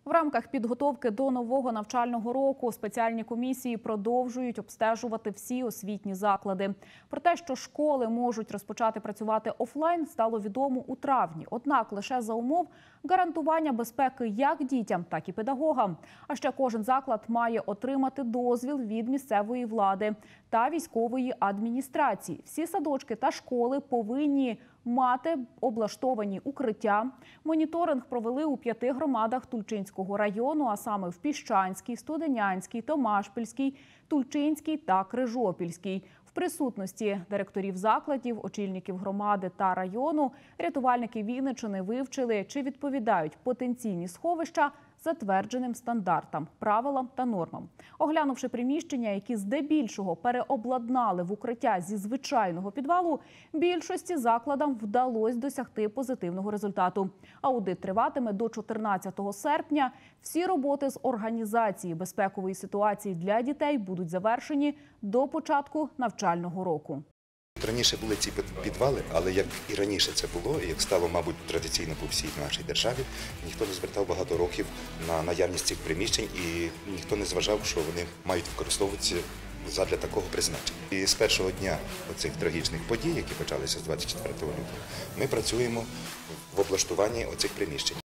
В рамках підготовки до нового навчального року спеціальні комісії продовжують обстежувати всі освітні заклади. Про те, що школи можуть розпочати працювати офлайн, стало відомо у травні. Однак лише за умов гарантування безпеки як дітям, так і педагогам. А ще кожен заклад має отримати дозвіл від місцевої влади та військової адміністрації. Всі садочки та школи повинні мати облаштовані укриття. Моніторинг провели у 5 громадах Тульчинського району, а саме в Піщанській, Студенянській, Томашпільській, Тульчинській та Крижопільській. В присутності директорів закладів, очільників громади та району рятувальники Вінниччини вивчили, чи відповідають потенційні сховища затвердженим стандартам, правилам та нормам. Оглянувши приміщення, які здебільшого переобладнали в укриття зі звичайного підвалу, більшості закладам вдалося досягти позитивного результату. Аудит триватиме до 14 серпня. Всі роботи з організації безпекової ситуації для дітей будуть завершені до початку навчального року. Раніше були ці підвали, але як і раніше це було, і як стало, мабуть, традиційно по всій нашій державі, ніхто не звертав багато років на наявність цих приміщень і ніхто не зважав, що вони мають використовуватися задля такого призначення. І з першого дня оцих трагічних подій, які почалися з 24 лютого, ми працюємо в облаштуванні оцих приміщень.